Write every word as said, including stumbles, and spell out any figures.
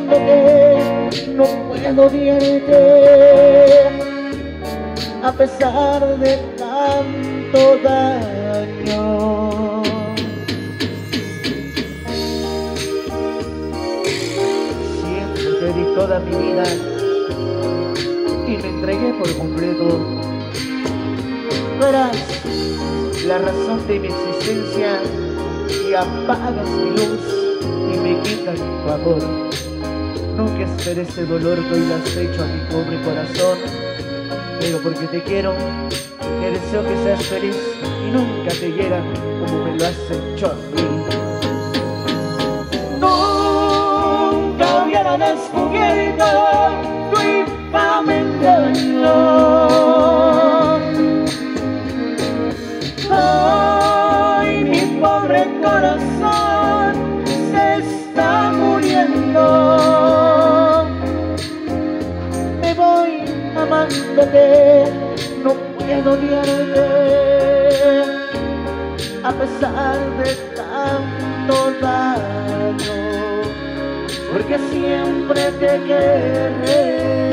amándote, no puedo odiarte, a pesar de tanto daño. Siempre te di toda mi vida y me entregué por completo. Tú eras la razón de mi existencia y apagas mi luz y me quitas tu amor. Nunca esperé ese dolor que hoy le has hecho a mi pobre corazón, pero porque te quiero, te deseo que seas feliz y nunca te hieran como me lo has hecho a mí. Nunca hubiera descubierto tu infame engaño. Ay, mi pobre corazón se está muriendo. Me voy amándote, no puedo odiarte, a pesar de tanto daño, porque siempre te querré.